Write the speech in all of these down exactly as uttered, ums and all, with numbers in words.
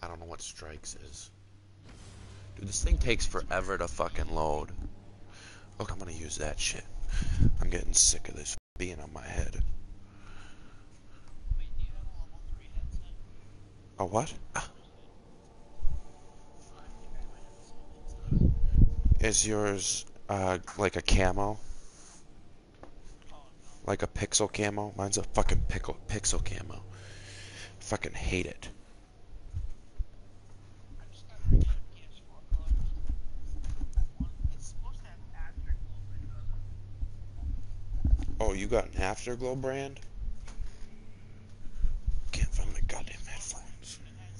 I don't know what strikes is. Dude, this thing takes forever to fucking load. Look, I'm gonna use that shit. I'm getting sick of this being on my head. A what? Is yours uh like a camo? Like a pixel camo? Mine's a fucking pickle pixel camo. Fucking hate it. Oh, you got an Afterglow brand? Can't find my goddamn headphones.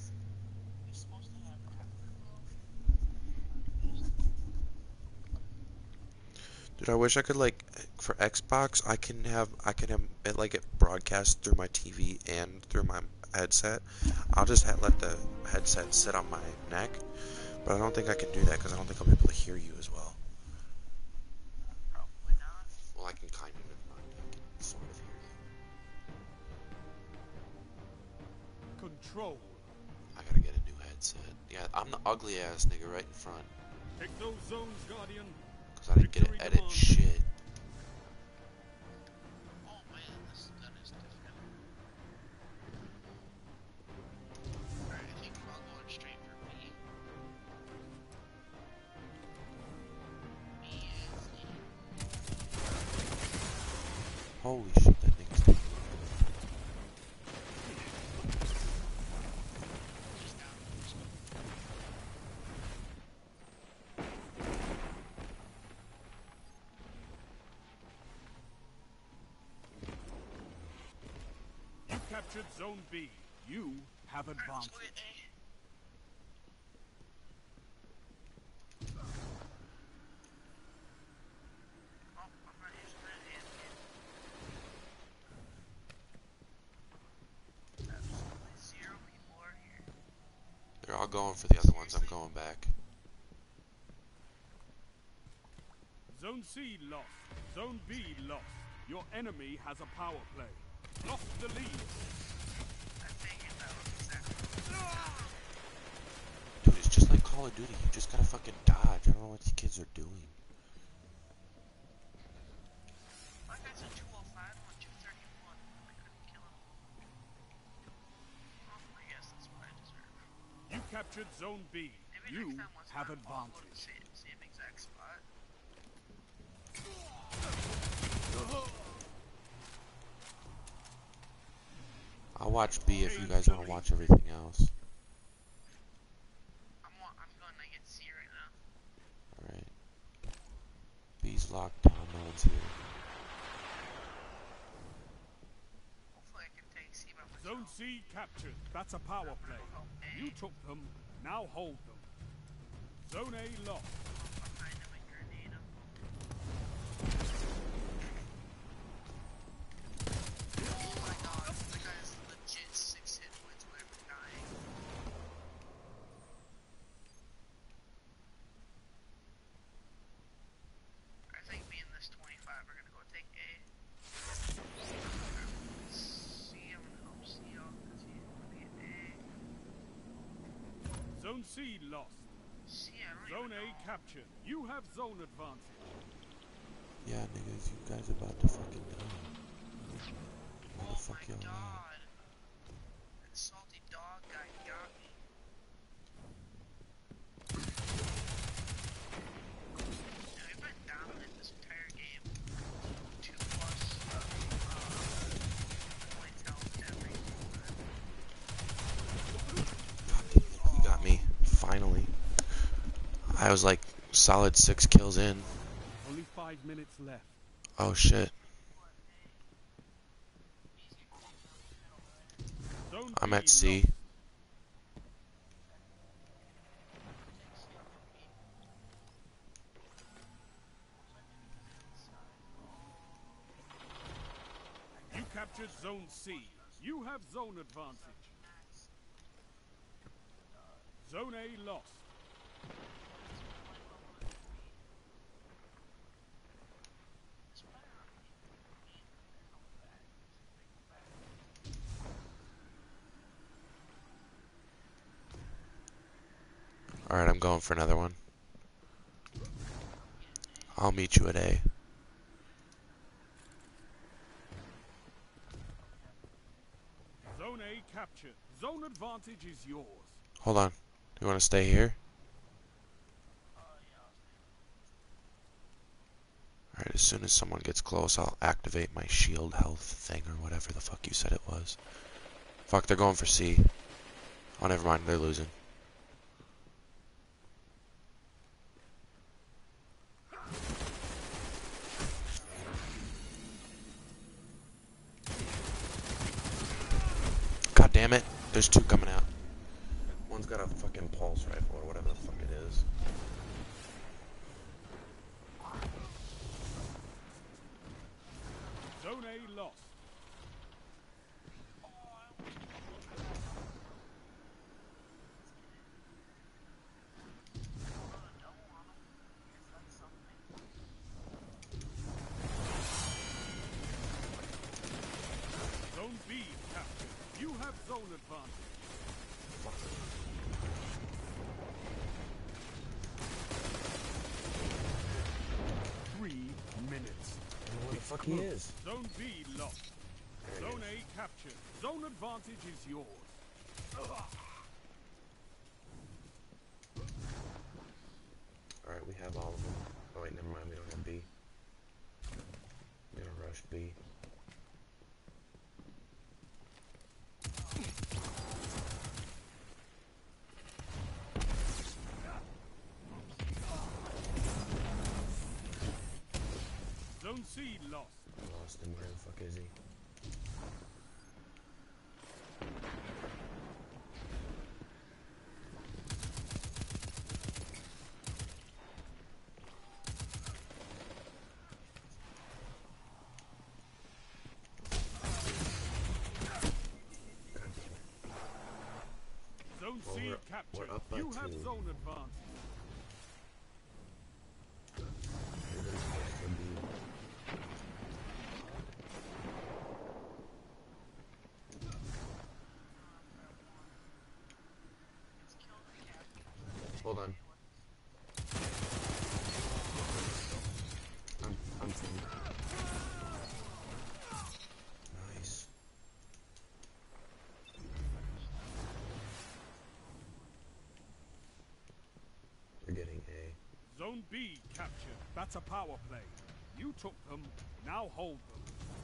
Dude, I wish I could like for Xbox. I can have I can have it like it broadcast through my T V and through my headset. I'll just ha let the headset sit on my neck, but I don't think I can do that because I don't think I'll be able to hear you as well. Probably not. Well, I can kind of, I can sort of hear you. Control. I gotta get a new headset. Yeah, I'm the ugly ass nigga right in front. Take those zones, Guardian. Cause I didn't get to edit shit. Oh man, this gun is different. Alright, I think we're all going straight for B. B is Holy shit, that thing's dead. Captured Zone B. You have advanced. They're all going for the other ones. I'm going back. Zone C lost. Zone B lost. Your enemy has a power play. Lost the lead. Dude, it's just like Call of Duty. You just gotta fucking dodge. I don't know what these kids are doing. My guy's a two oh five on two thirty-one. I couldn't kill him. Oh, I guess that's what I deserve. You captured Zone B. Maybe you have advantage. advantage. Same exact spot. I'll watch B if you guys want to watch everything else. I'm, I'm going to get C right now. Alright. B's locked down, no one's here. Hopefully I can take C by myself. Zone C captured. That's a power play. You took them, now hold them. Zone A lost. Behind him and grenade him. Oh my god, that guy is legit six hit points away from dying. I think me and this twenty-five are gonna go take A. C, I'm gonna help C out because he's gonna be an A. Zone C lost. C, I don't Zone even A know. captured. You have zone advantage. Yeah, niggas, you guys about to fucking die. Where Oh the fuck my y'all at? god. That salty dog guy got me. Yeah, we've been dominant this entire game. Two plus uh, uh, points health every God damn it, he got me. Finally. I was like solid six kills in. Only five minutes left. Oh shit. Zone I'm B at C. lost. You captured Zone C. You have zone advantage. Zone A lost. Alright, I'm going for another one. I'll meet you at A. Zone A captured. Zone advantage is yours. Hold on. You want to stay here? Alright, as soon as someone gets close, I'll activate my shield health thing or whatever the fuck you said it was. Fuck, they're going for C. Oh, never mind, they're losing. God damn it, there's two coming out. One's got a fucking pulse rifle or whatever the fuck it is. Zone A lost. Zone B captured. You have zone advantage. Three minutes. I don't know where the fuck he is. Zone B lost. There he Zone is. A captured. Zone advantage is yours. Alright, we have all of them. Oh wait, never mind, we don't have B. We're gonna rush B. Zone C lost. I lost him, where the fuck is he? Zone Well, C we're- captured. we're up by You have two. zone advantage. We're gonna go for B. Hold on. I'm, I'm fine. Nice. We're getting A. Zone B captured. That's a power play. You took them. Now hold them.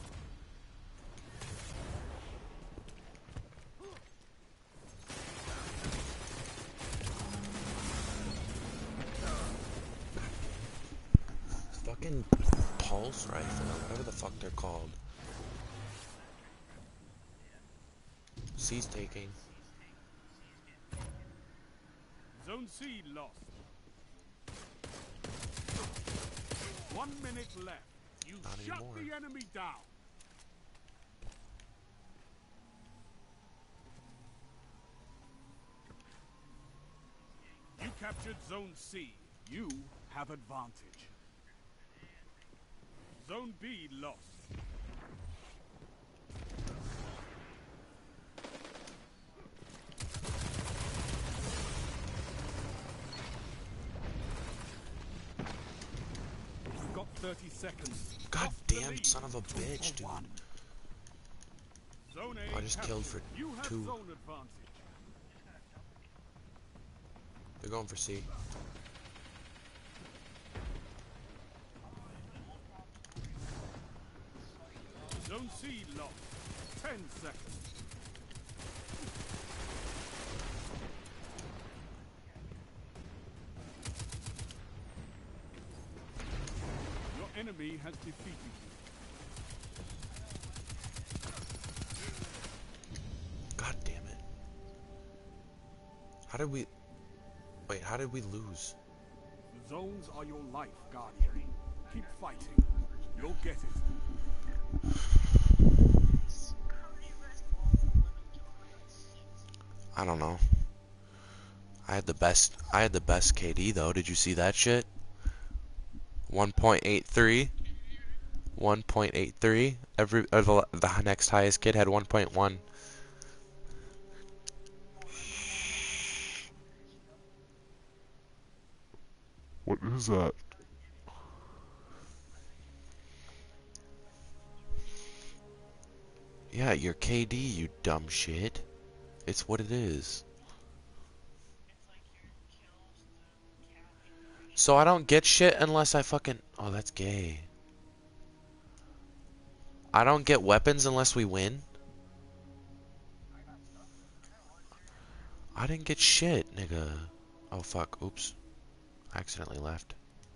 Fucking pulse rifle, or whatever the fuck they're called. C's taking. Zone C lost. One minute left. You Not shut anymore. the enemy down. You captured Zone C. You have advantage. Zone B lost. You've got thirty seconds. God Lost the damn lead. son of a Two bitch, for dude. one. Zone A I just killed for captured. You have two. zone advantage. They're going for C. Zone C lost. Ten seconds. Your enemy has defeated you. God damn it. How did we... Wait, how did we lose? The zones are your life, Guardian. Keep fighting. You'll get it. I don't know. I had the best I had the best K D though. Did you see that shit? one point eight three. one point eight three. Every uh, the, the next highest kid had one point one. What is that? Yeah, your K D, you dumb shit. It's what it is. So I don't get shit unless I fucking... Oh, that's gay. I don't get weapons unless we win? I didn't get shit, nigga. Oh, fuck. Oops. I accidentally left.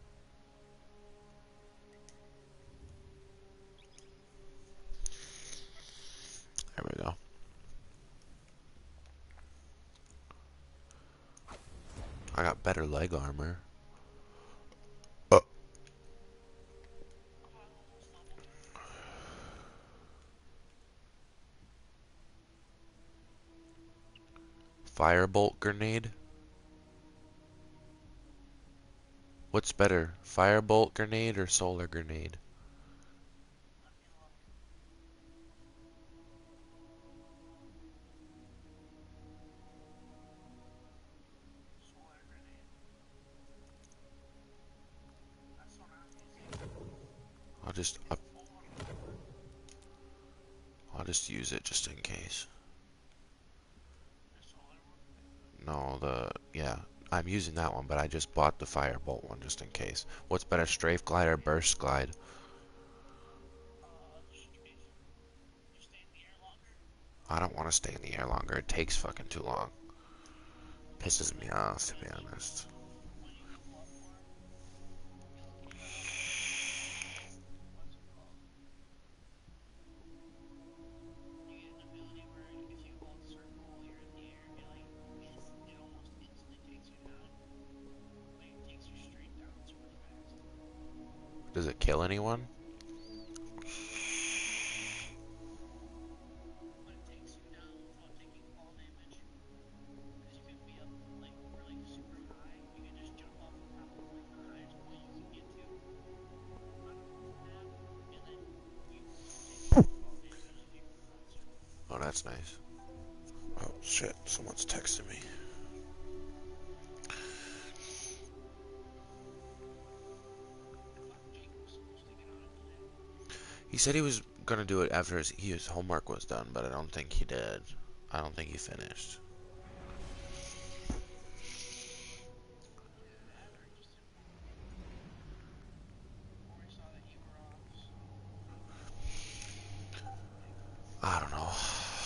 There we go. I got better leg armor. Uh. Firebolt grenade? What's better, firebolt grenade or solar grenade? I'll just I'll, I'll just use it just in case. No, the yeah, I'm using that one, but I just bought the firebolt one just in case. What's better, strafe glide or burst glide? I don't want to stay in the air longer. It takes fucking too long. Pisses me off, to be honest. Does it kill anyone? Oh, that's nice. Oh, shit. Someone's texting me. He said he was gonna do it after his, his homework was done, but I don't think he did. I don't think he finished. I don't know.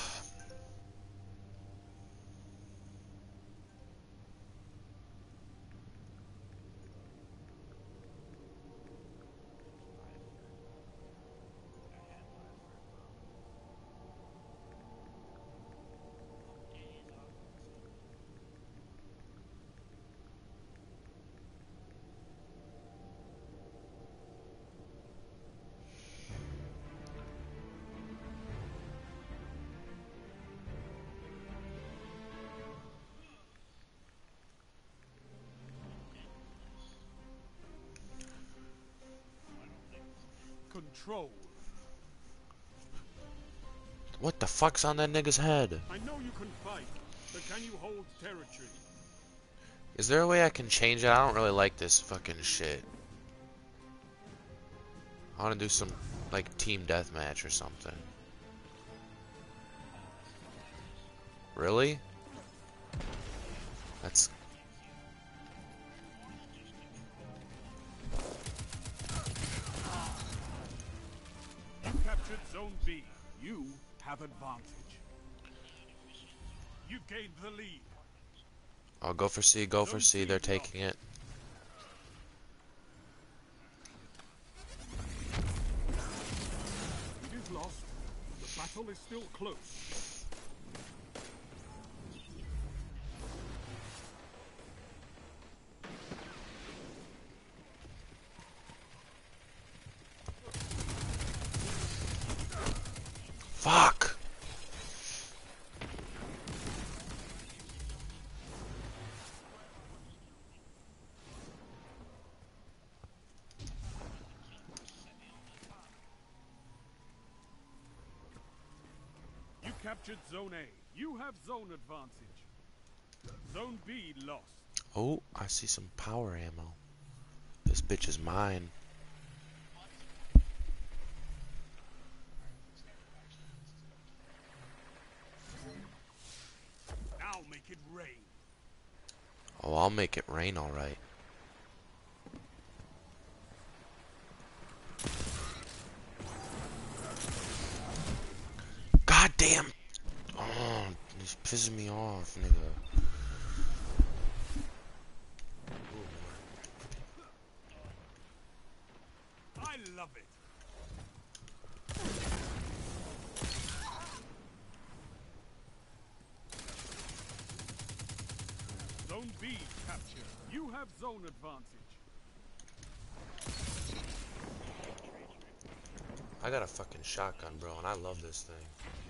Control. What the fuck's on that nigga's head? I know you can fight, but can you hold territory? Is there a way I can change it? I don't really like this fucking shit. I want to do some, like, team deathmatch or something. Really? That's... You captured Zone B. You have advantage. You gained the lead. I'll go for C, go for C, they're taking it. It is lost. The battle is still close. Fuck! You captured Zone A. You have zone advantage. Zone B lost. Oh, I see some power ammo. This bitch is mine. Now make it rain. Oh, I'll make it rain, alright. God damn! Oh, he's pissing me off, nigga. I love it. Zone B captured. You have zone advantage. I got a fucking shotgun, bro, and I love this thing.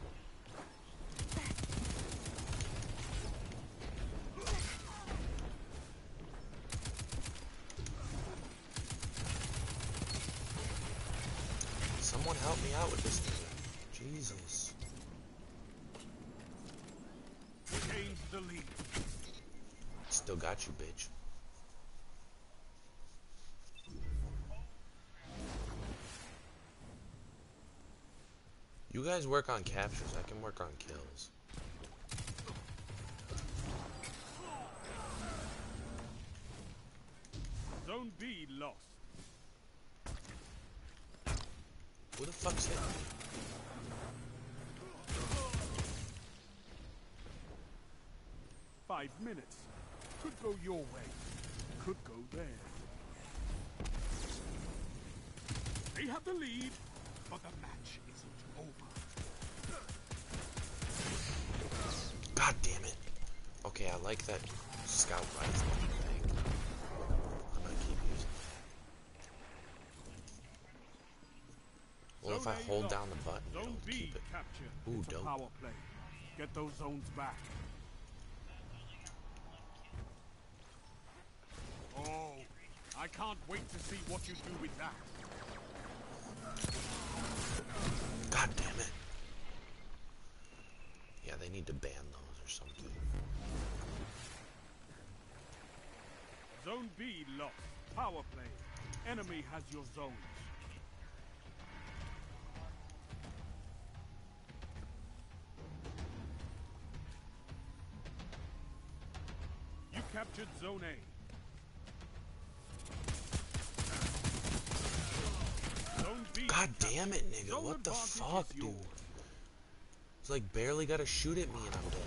Someone help me out with this thing. Jesus. Gains the lead. Still got you, bitch. You guys work on captures, I can work on kills. Zone B lost. Who the fuck's hitting me? Five minutes. Could go your way. Could go theirs. They have the lead, but the match isn't over. God damn it. Okay, I like that scout rifle thing. I'm gonna keep using that. Well, if I hold down the button, it'll Zone B keep it. captured. Ooh, It's a dope. power play. Get those zones back. Oh, I can't wait to see what you do with that. God damn it. Yeah, they need to ban those or something. Zone B lost. Power play. Enemy has your zones. You captured Zone A. Zone B. God damn it, nigga. Zone What the advantage fuck, is dude? yours. It's like barely gotta shoot at me and I'm dead.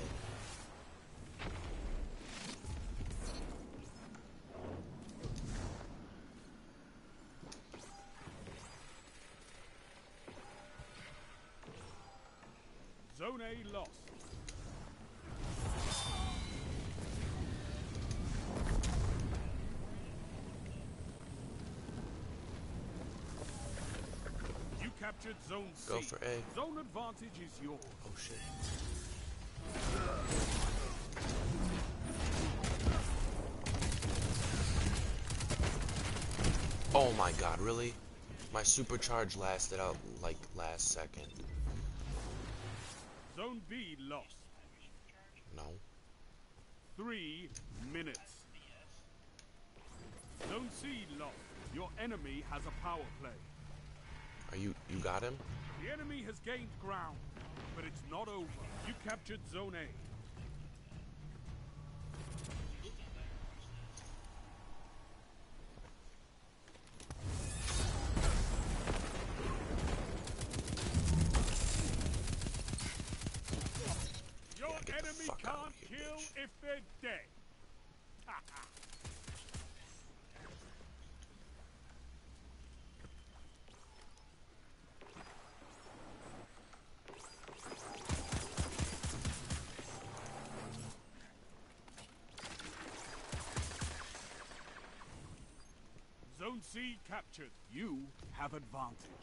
Zone A lost. You captured Zone C. Go for A. Zone advantage is yours. Oh shit. Oh my god, really? My supercharge lasted out like last second. Zone B lost. No. Three minutes. Zone C lost. Your enemy has a power play. Are you you got him? The enemy has gained ground, but it's not over. You captured Zone A. Your Yeah, get the enemy fuck out of can't here, kill bitch. if they're dead. Zone C captured. You have advantage.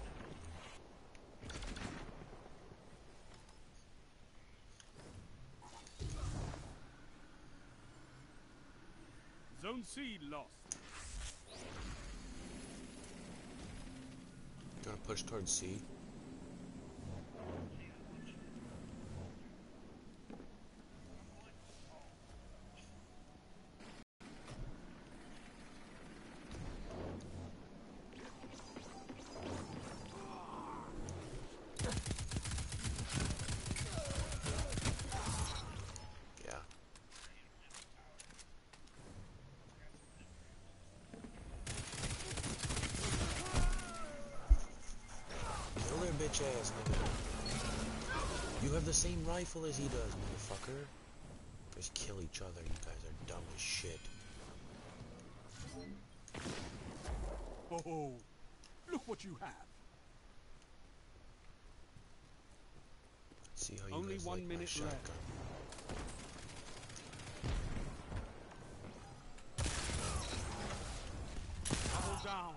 Zone C lost. You wanna push towards C? bitch ass nigga. You have the same rifle as he does, motherfucker. Just kill each other. You guys are dumb as shit. Oh, look what you have. See how you Only guys one like minute my shotgun. Double down.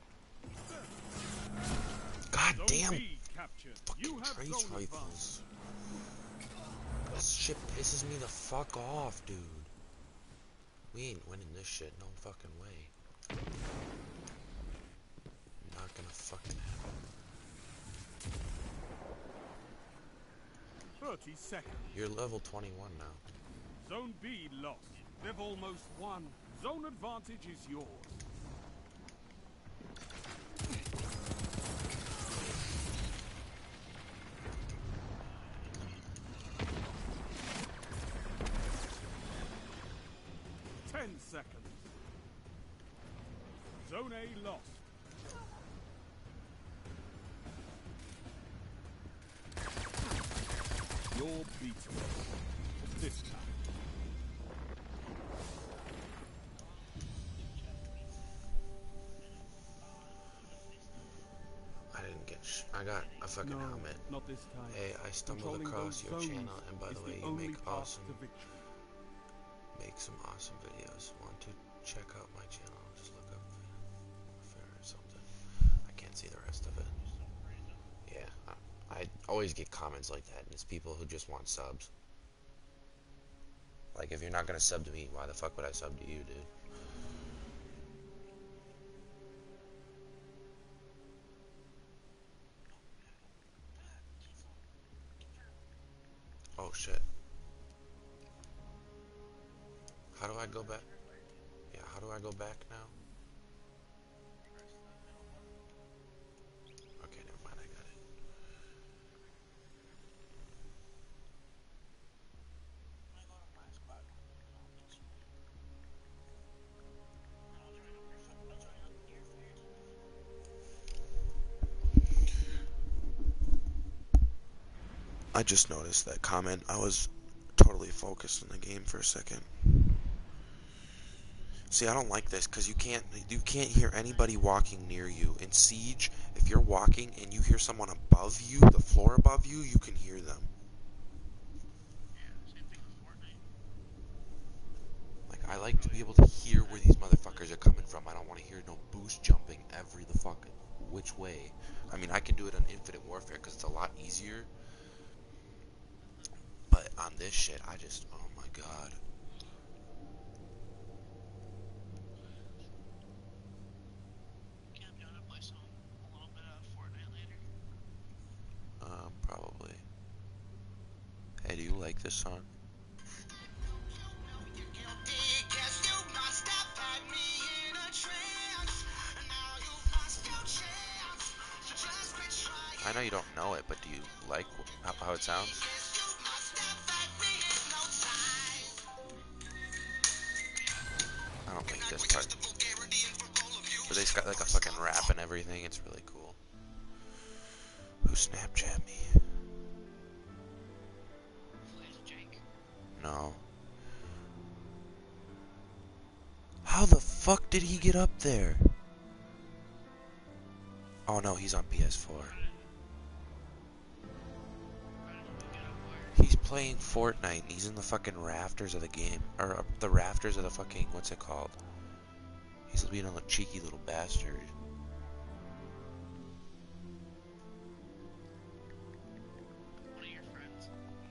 God Zone damn B captured. You fucking have trace zone advantage. rifles. This shit pisses me the fuck off, dude. We ain't winning this shit, no fucking way. Not gonna fucking happen. thirty seconds. You're level twenty-one now. Zone B lost. They've almost won. Zone advantage is yours. Ten seconds. Zone A lost. You're beaten. This time. I didn't get sh I got a fucking No, helmet. not this time. Hey, I stumbled Controlling across those your zones channel, and by is the way, you only make path awesome, to victory. make some awesome videos. Want to check out my channel? Just look up Fair or something. I can't see the rest of it. Yeah, I, I always get comments like that, and it's people who just want subs. Like, if you're not gonna sub to me, why the fuck would I sub to you, dude? Oh shit. How do I go back? Yeah, how do I go back now? Okay, never mind, I got it. I just noticed that comment. I was totally focused on the game for a second. See, I don't like this because you can't you can't hear anybody walking near you. In Siege, if you're walking and you hear someone above you, the floor above you, you can hear them. Yeah, same thing with Fortnite. Like, I like to be able to hear where these motherfuckers are coming from. I don't want to hear no boost jumping every the fucking which way. I mean, I can do it on Infinite Warfare because it's a lot easier. But on this shit, I just, oh my god. Cam, you wanna play some a little bit of Fortnite later? Um, probably. Hey, do you like this song? I know you don't know it, but do you like how, how it sounds? I don't like this part. But they's got like a fucking rap and everything. It's really cool. Who Snapchat me? Plays Jake. No. How the fuck did he get up there? Oh no, he's on P S four. How did we get up where? He's playing Fortnite and he's in the fucking rafters of the game. Or uh, the rafters of the fucking, what's it called? He's being a cheeky little bastard. One of your friends.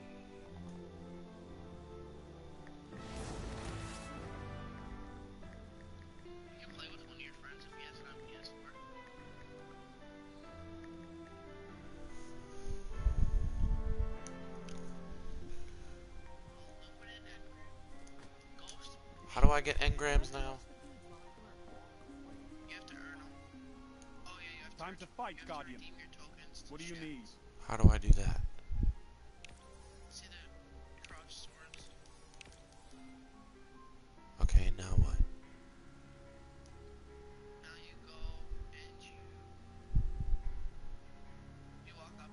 You can play with one of your friends if he has it on P S four. Open it and Ghost. How do I get engrams now? You have to earn them. Oh yeah, you have to. Time to fight, you have Guardian. To redeem your tokens to What do you need? shadows. How do I do that? See the cross swords? Okay, now what? Now you go and you you walk up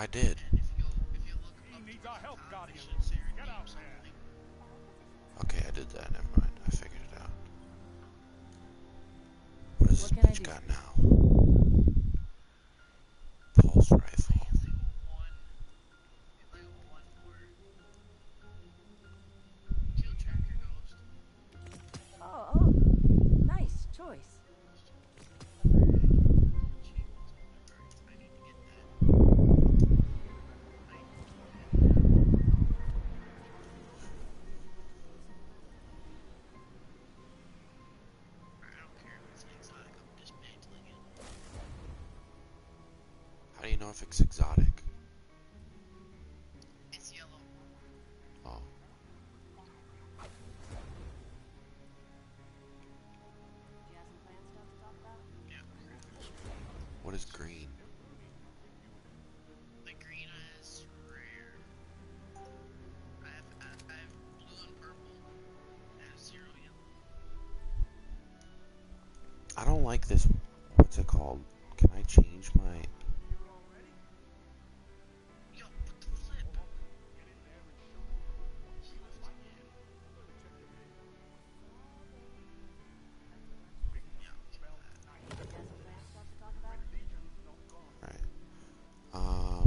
I did. And if you if you look He up needs towards our the help, top, it Guardian. should say Get redeem out there. something. Okay, I did that. Never mind. I figured it out. What does What this can I bitch do got for you? now? Pulse rifle. It's like a one, it's like a one more. Kill tracker ghost. Oh, oh, nice choice. Achievements library. I need to get that. I need that. I don't care if it's exotic, I'm dismantling it. How do you know if it's exotic? It's yellow. Oh. Do you have some plant stuff to talk about? Yeah. What is green? The green is rare. I have, I have, I have blue and purple. I have zero yellow. I don't like this. What's it called? Can I change my... Yo, what the flip? Yeah, I'll keep that. Do you have some plant stuff to talk about? Right. Um...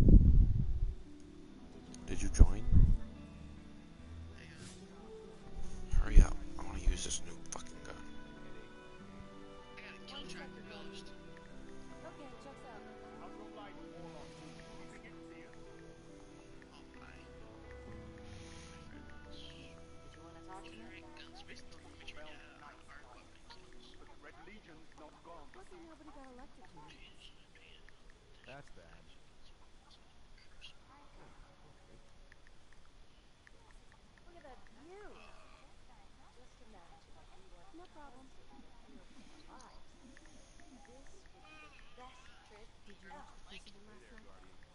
Did you join? Hang on. Hurry up. I want to use this new fucking gun. I got a kill tracker ghost. Okay, checks out. How's your life, Warlock? Anything it to you? Oh, my. My friends. Did you want to talk to me? Alright, guns based on which we have are weapon kills. But the Red Legion's not gone. Lucky nobody got elected to me. Change the pan. That's bad. Look at that view. Just imagine if we weren't no problem. Lives. This would be the best trip. Did you watch the Crucible last night?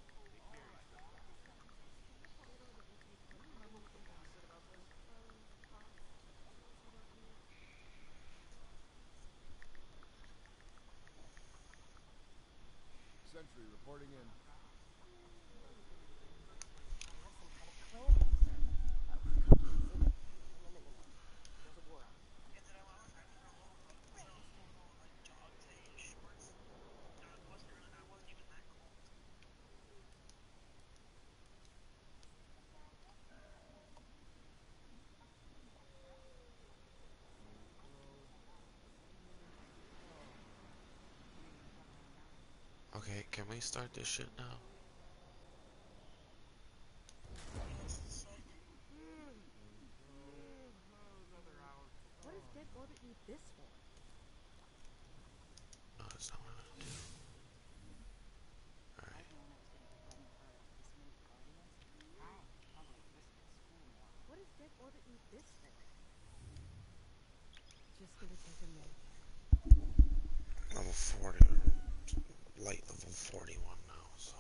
Sentry reporting in. Plan here, sir. Uh, come, say no. No, no, no, no. There's a war out there. And then I was hiding for a little bit. Like jogged today in shorts. You know, it wasn't really, I wasn't even that cold. Okay, can we start this shit now? What does Dead Orbit need this for? No, that's not what I'm gonna do. Alright. What does Dead Orbit need this for? Just gonna take a minute. Level forty. Light level forty-one now, so.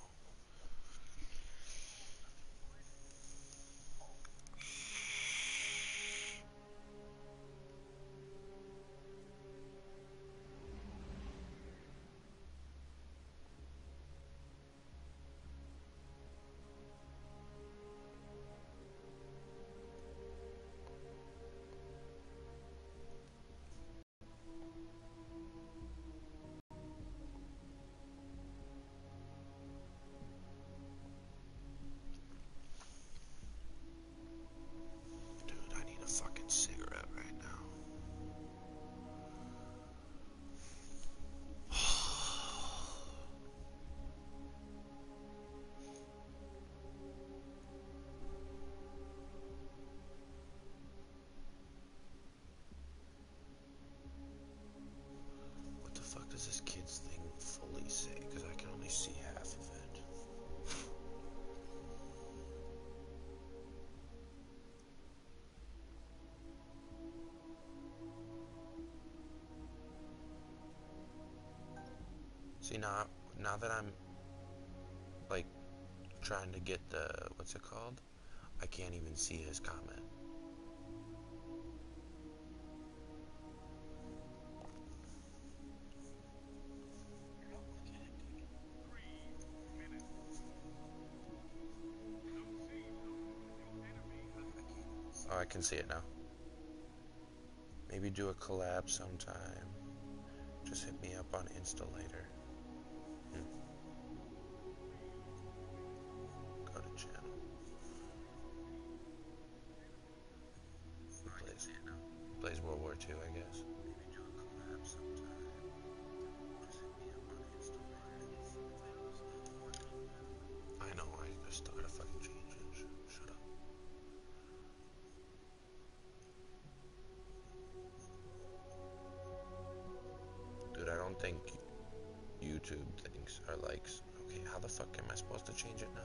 Dude, I need a fucking cigarette right now. What the fuck does this kid's thing fully say? Because I can only see half of it. See, now, now that I'm, like, trying to get the, what's it called? I can't even see his comment. Three minutes. Oh, I can see it now. Maybe do a collab sometime. Just hit me up on Insta later. Hmm. Go to channel. Plays, plays World War Two, I guess. Maybe do a collab sometime. Just hit me up on Insta later. I know, I, I still gotta fucking change it. Sh- shut up. Dude, I don't think YouTube things are likes. Okay, how the fuck am I supposed to change it now?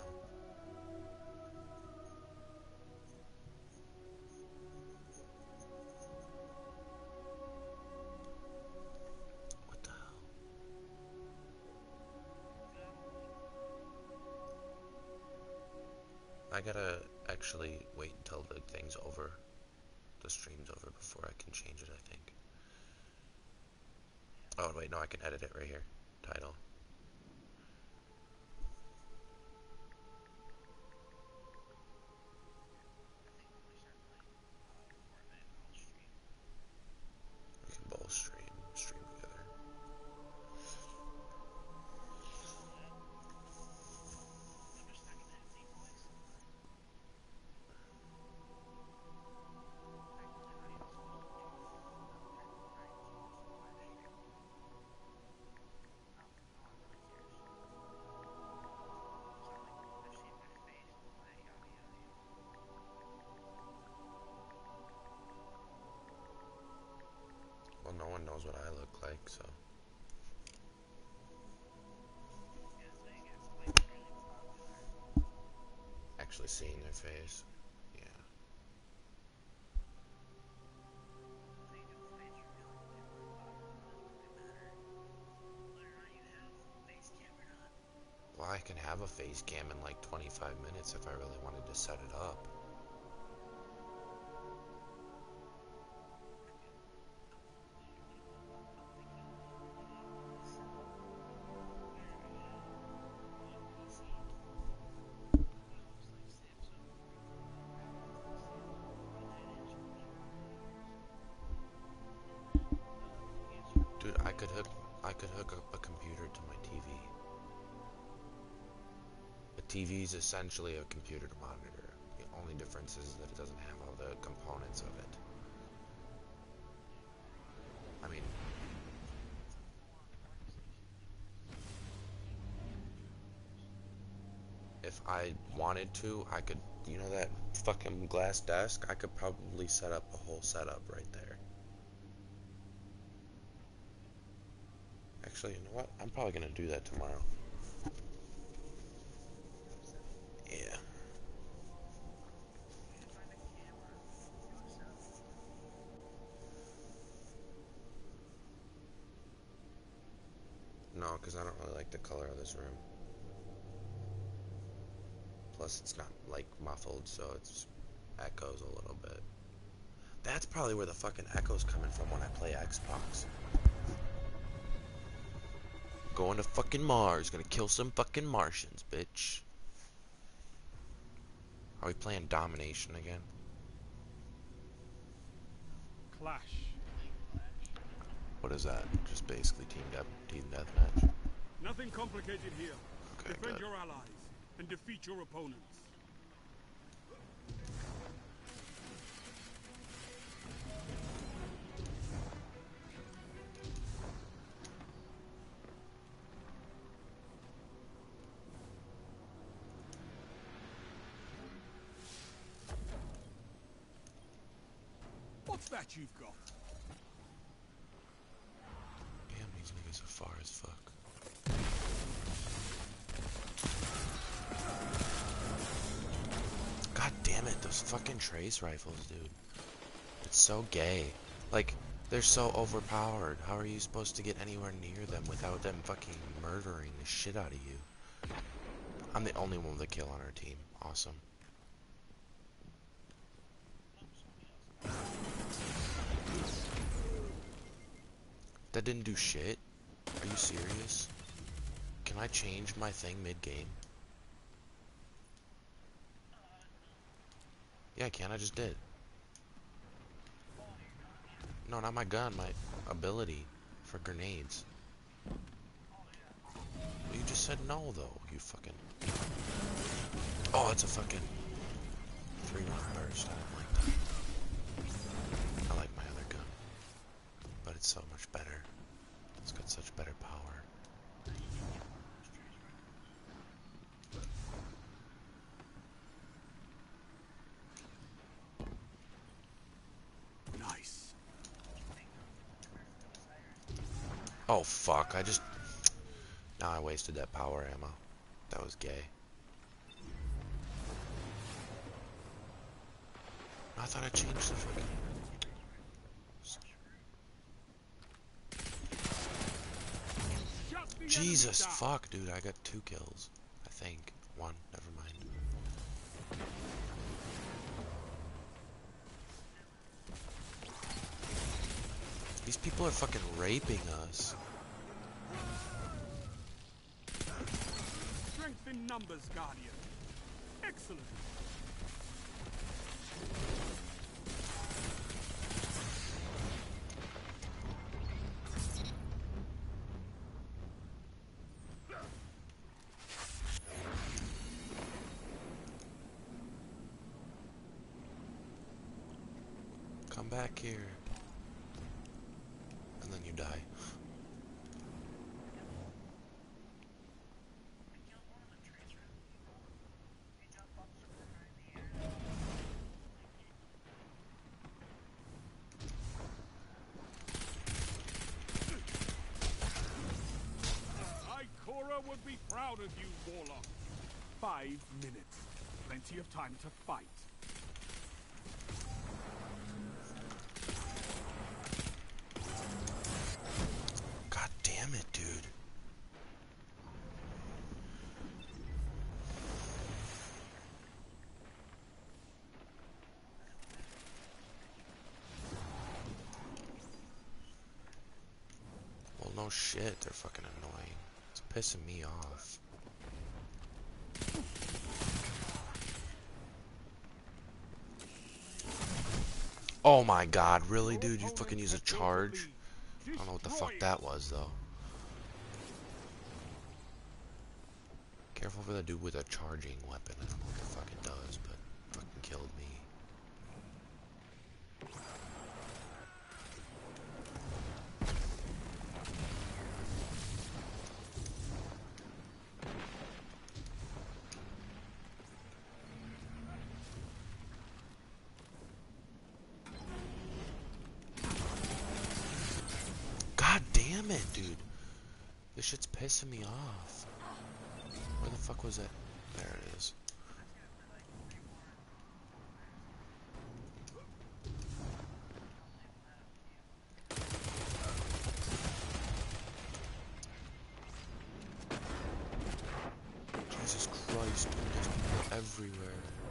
What the hell? I gotta actually wait until the thing's over. The stream's over before I can change it, I think. Oh, wait, no, I can edit it right here. Title. We can both stream, stream together. Well, no one knows what I look like, so. Actually seeing their face. Yeah. Well, I can have a face cam in like twenty-five minutes if I really wanted to set it up. Dude, I could hook I could hook up a computer to my T V. A T V is essentially a computer to monitor. The only difference is that it doesn't have all the components of it. I mean, if I wanted to, I could, you know that fucking glass desk? I could probably set up a whole setup right there. Actually, you know what? I'm probably gonna do that tomorrow. Yeah. No, because I don't really like the color of this room. Plus, it's not, like, muffled, so it's echoes a little bit. That's probably where the fucking echo's coming from when I play Xbox. Going to fucking Mars, gonna kill some fucking Martians, bitch. Are we playing Domination again? Clash. What is that? Just basically team death, team deathmatch? Nothing complicated here. Okay, Defend good. your allies and defeat your opponents. What's that you've got? Damn, these niggas are far as fuck. God damn it, those fucking trace rifles, dude. It's so gay. Like, they're so overpowered. How are you supposed to get anywhere near them without them fucking murdering the shit out of you? I'm the only one with a kill on our team. Awesome. That didn't do shit? Are you serious? Can I change my thing mid-game? Yeah, I can. I just did. No, not my gun, my ability for grenades. You just said no, though, you fucking... Oh, it's a fucking... three-round burst. I don't like that. I like my other gun. But it's so much better. It's got such better power. Nice. Oh, fuck. I just... Now I wasted that power ammo. That was gay. I thought I changed the fucking... Shut the Jesus, enemy down. fuck, dude. I got two kills. I think. One. Never mind. These people are fucking raping us. Strength in numbers, Guardian. Excellent. Come back here. And then you die. Ikora would be proud of you, Warlock. Five minutes. Plenty of time to fight. God damn it, dude. Well, no shit, they're fucking annoying. It's pissing me off. Oh my god, really, dude? You fucking use a charge? I don't know what the fuck that was, though. Careful for that dude with a charging weapon. I don't know what the fuck it does, but it fucking killed me. God damn it, dude. This shit's pissing me off. Where the fuck was it? There it is. Jesus Christ, dude, there's people everywhere.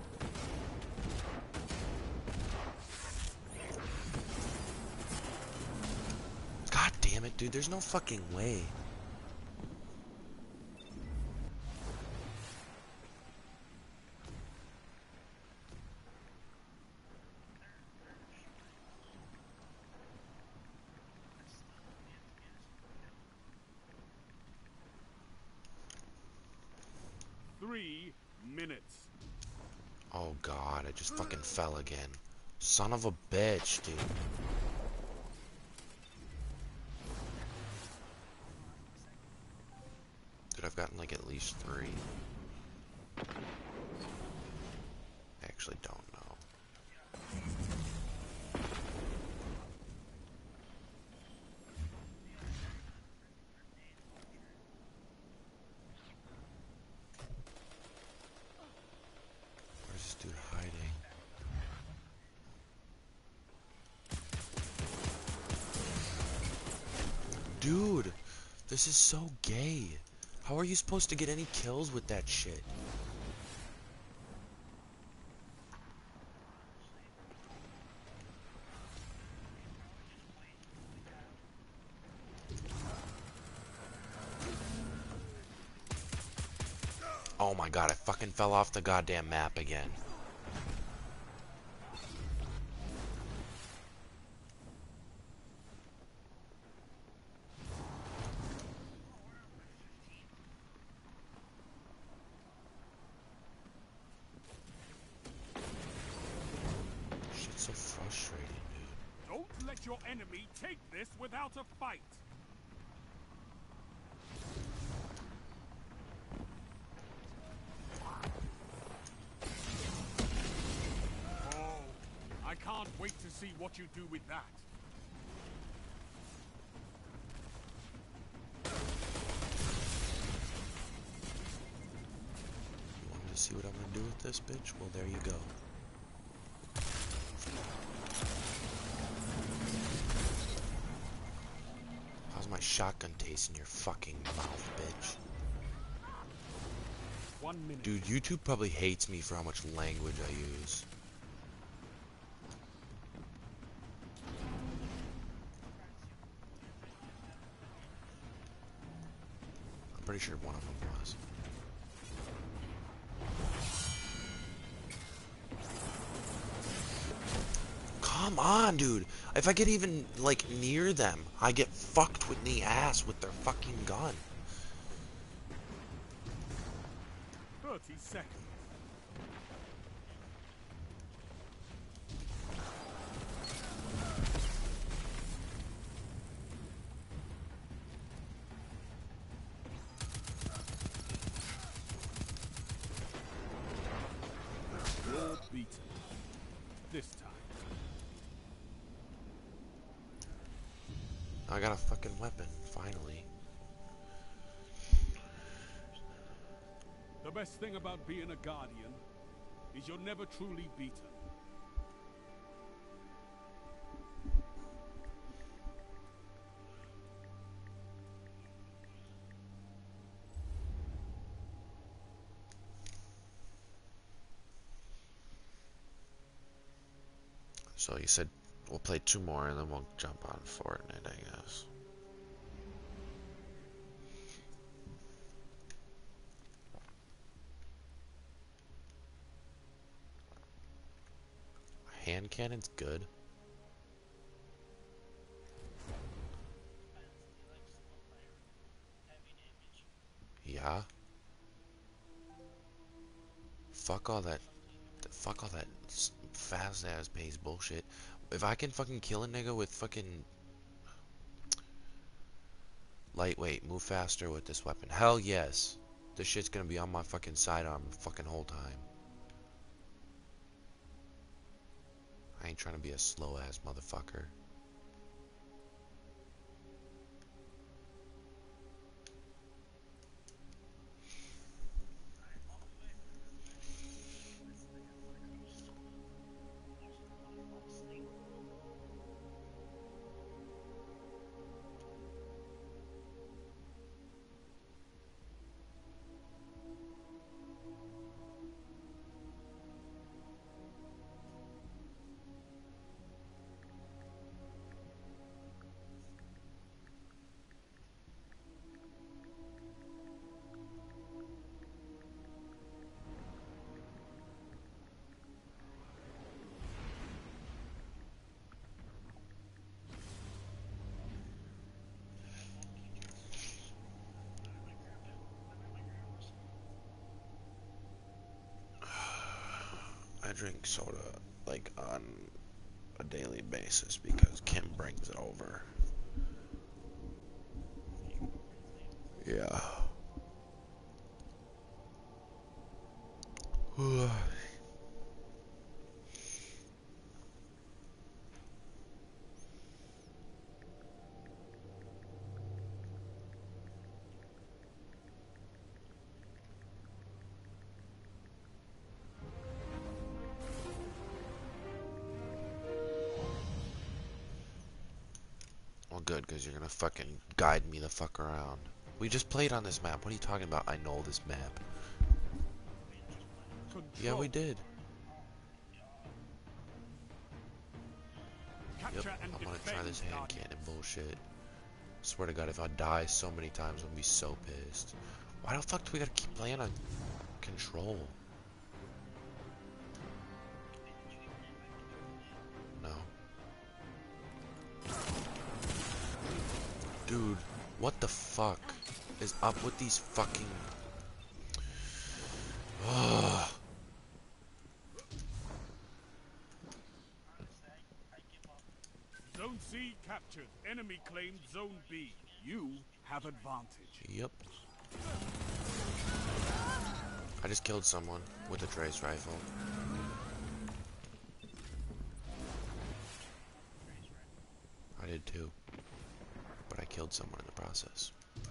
God damn it, dude, there's no fucking way. Three minutes. Oh god, I just fucking fell again. Son of a bitch, dude. Dude, I've gotten like at least three. I actually don't know. Where's this dude hiding? Dude, this is so gay. How are you supposed to get any kills with that shit? Oh my god, I fucking fell off the goddamn map again. Don't let your enemy take this without a fight. Oh, I can't wait to see what you do with that. You want me to see what I'm gonna do with this bitch? Well, there you go. How's my shotgun taste in your fucking mouth, bitch? One minute. Dude, YouTube probably hates me for how much language I use. I'm pretty sure one of them was. Come on, dude. If I get even, like, near them, I get fucked with the ass with their fucking gun. thirty seconds. You're beaten. This time. I got a fucking weapon, finally. The best thing about being a guardian is you're never truly beaten. So you said we'll play two more and then we'll jump on Fortnite, I guess. Hand cannon's good. Yeah. Fuck all that. Fuck all that fast ass pace bullshit. If I can fucking kill a nigga with fucking lightweight, move faster with this weapon, hell yes. This shit's gonna be on my fucking sidearm the fucking whole time. I ain't trying to be a slow ass motherfucker. I drink soda like on a daily basis because Kim brings it over. Yeah. Well, good, because you're gonna fucking guide me the fuck around. We just played on this map. What are you talking about? I know this map. Control. Yeah, we did. Capture Yep, and I'm gonna try defend this hand Guardian. cannon bullshit. Swear to God, if I die so many times, I'm gonna be so pissed. Why the fuck do we gotta keep playing on control? No. Dude, what the fuck is up with these fucking... Ugh. Zone C captured. Enemy claimed Zone B. You have advantage. Yep. I just killed someone with a trace rifle. I did too. But I killed someone in the process.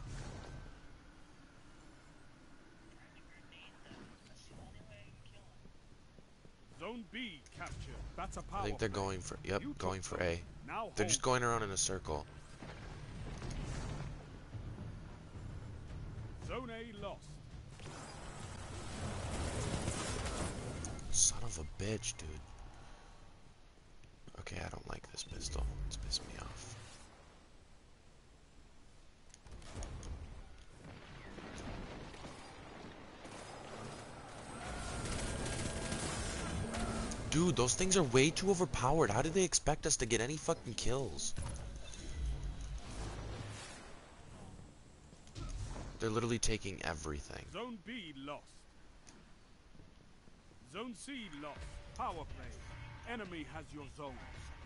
Zone B captured. That's a power I think they're play. going for, yep, You going took for zone. A. Now They're hold. just going around in a circle. Zone A lost. Son of a bitch, dude. Okay, I don't like this pistol. It's pissing me off. Dude, those things are way too overpowered. How did they expect us to get any fucking kills? They're literally taking everything. Zone B lost. Zone C lost. Power play. Enemy has your zone.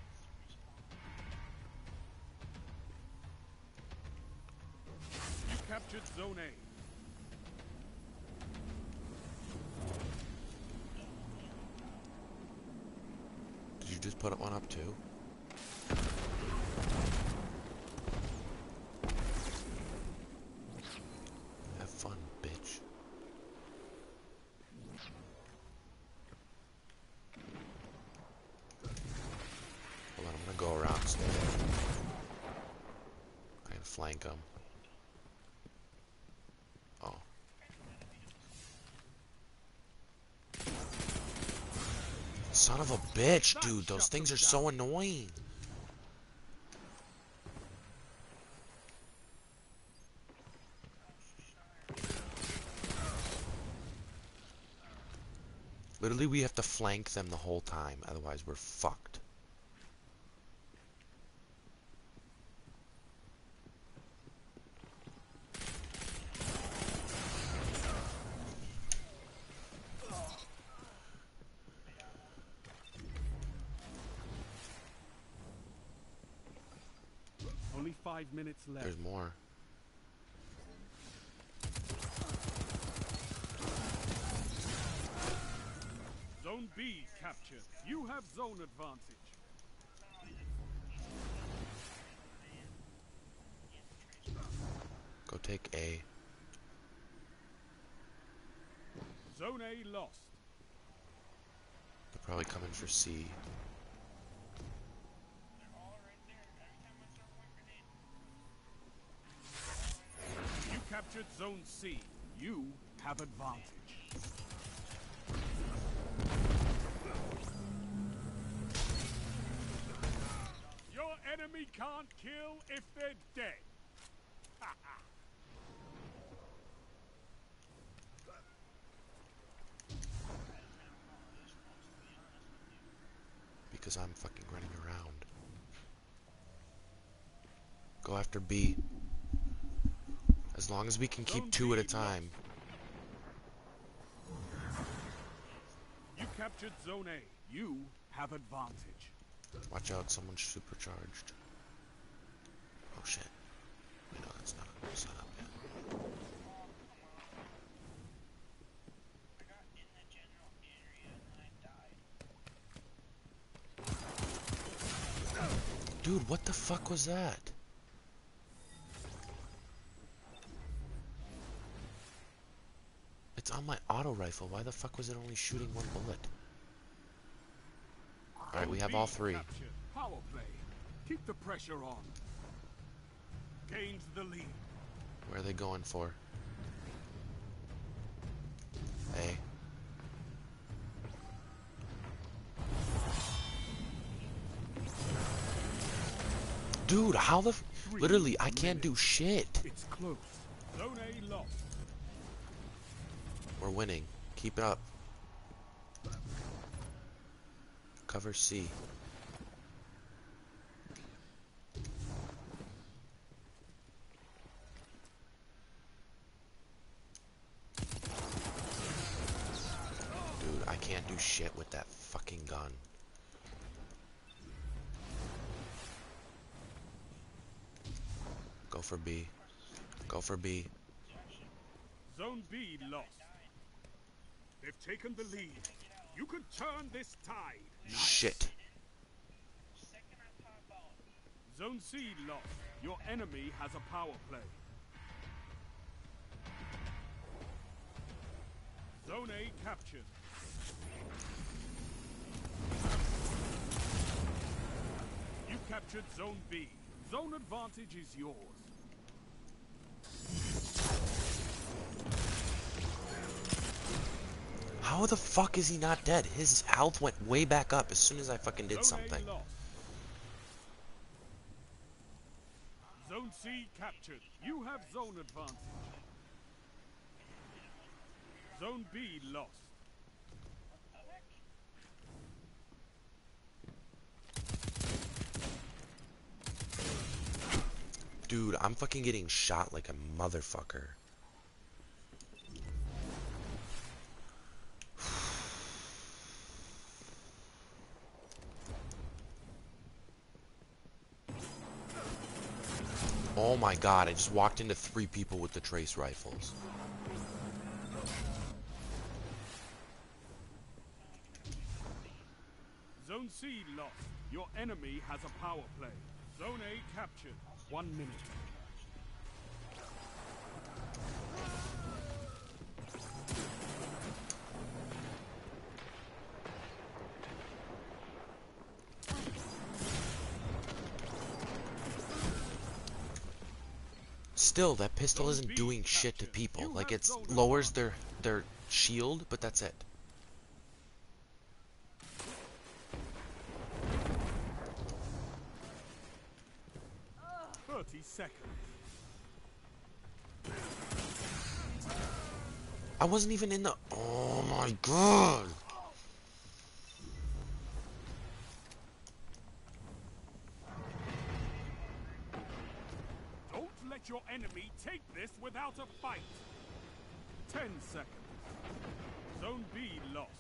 You captured Zone A. Did you just put one up too? Have fun, bitch. Hold on, I'm gonna go around so I can flank them. Oh. Son of a bitch, dude. Those things are so annoying. Literally, we have to flank them the whole time. Otherwise, we're fucked. Only five minutes left. There's more. Zone B captured. You have zone advantage. Go take A. Zone A lost. They're probably coming for C. You captured Zone C. You have advantage. Your enemy can't kill if they're dead. Because I'm fucking running around. Go after B. As long as we can keep Zone two at a B time. You captured Zone A. You have advantage. Watch out, someone's supercharged. Oh shit. Wait, no, that's not, that's not up yet. Dude, what the fuck was that? It's on my auto rifle. Why the fuck was it only shooting one bullet? Alright, we have all three. Captured. Power play. Keep the pressure on. Gains the lead. Where are they going for? A. Dude, how the f- literally I can't do shit. It's close. Zone A lost. We're winning. Keep it up. Cover C. Dude, I can't do shit with that fucking gun. Go for B. Go for B. Zone B lost. They've taken the lead. You could turn this tide. Shit. Zone C lost. Your enemy has a power play. Zone A captured. You captured Zone B. Zone advantage is yours. How the fuck is he not dead? His health went way back up as soon as I fucking did Zone something. A lost. Zone C captured. You have zone advantage. Zone B lost. Dude, I'm fucking getting shot like a motherfucker. Oh my god, I just walked into three people with the trace rifles. Zone C lost. Your enemy has a power play. Zone A captured. One minute. Still, that pistol isn't doing shit to people. Like, it lowers their their shield, but that's it. Thirty seconds. I wasn't even in the... Oh my god! Don't let your enemy take this without a fight. Ten seconds. Zone B lost.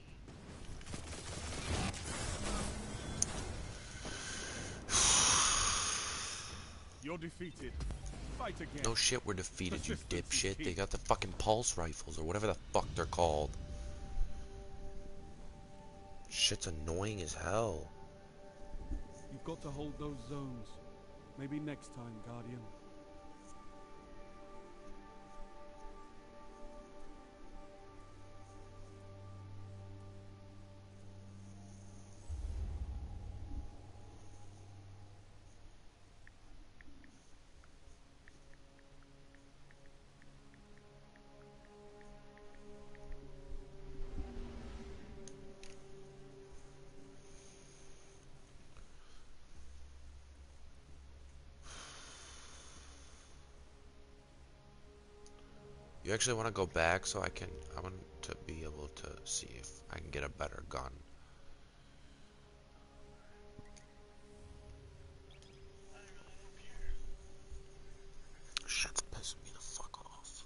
You're defeated. Fight again. No shit, we're defeated, you Persistence is dipshit. key. They got the fucking pulse rifles, or whatever the fuck they're called. Shit's annoying as hell. You've got to hold those zones. Maybe next time, Guardian. You actually want to go back so I can... I want to be able to see if I can get a better gun. Shit's pissing me the fuck off.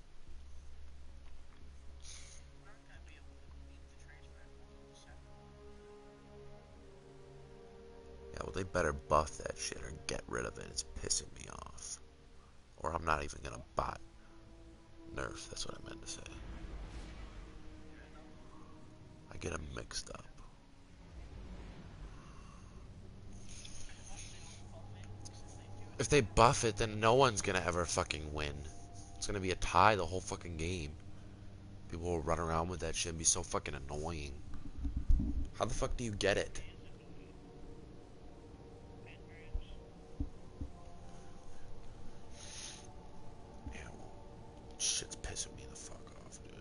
Yeah, well, they better buff that shit or get rid of it. It's pissing me off. Or I'm not even gonna bot. Nerf, that's what I meant to say. I get them mixed up. If they buff it, then no one's gonna ever fucking win. It's gonna be a tie the whole fucking game. People will run around with that shit and be so fucking annoying. How the fuck do you get it? Yeah, well, shit's pissing me the fuck off, dude.